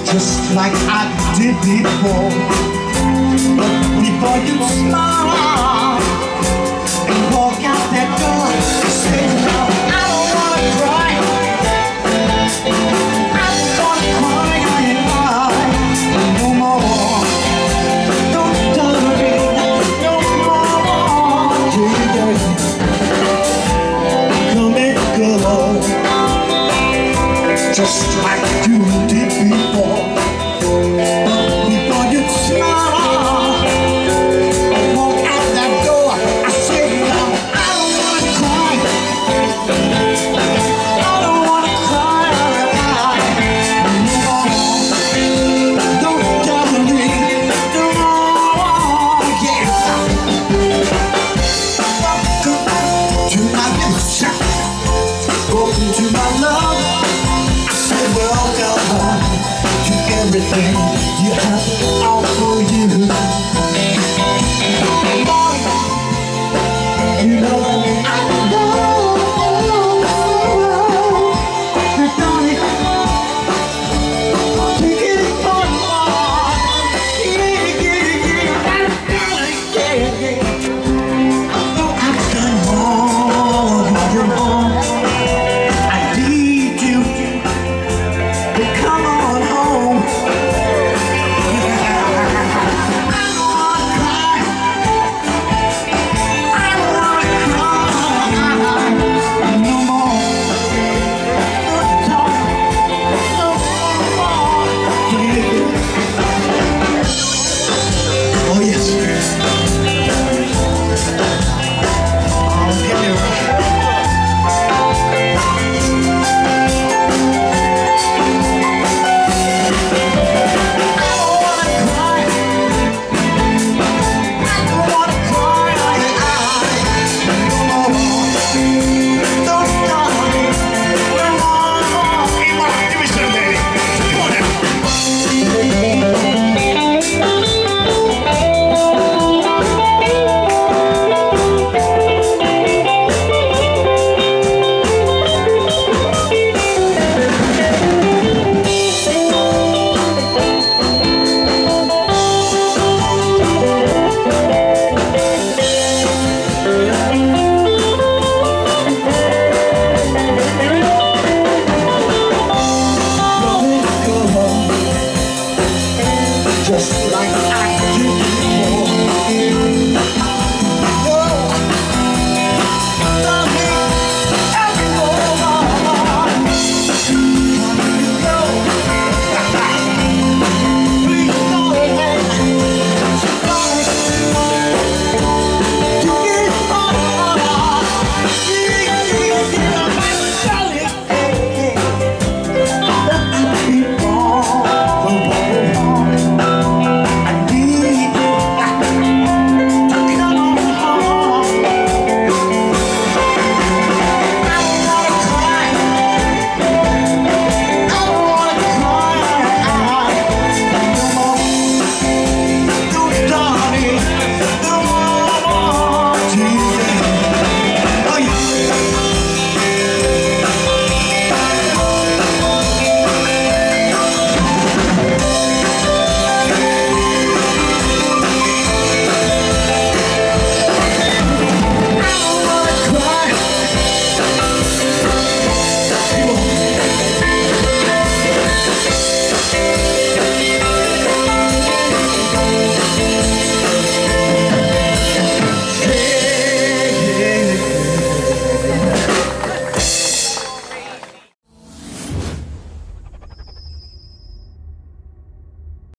just like I did before. But before you smile and walk out that door, say no, I don't wanna cry. I don't wanna cry no more. Don't tolerate no more. Yeah. Come and go, just like you did before. Before you smile and walk out that door, I say no, I don't wanna cry. I don't wanna cry no more. Don't tell me no more. Yeah. Welcome to my future. Welcome to my love. I said welcome to everything you have.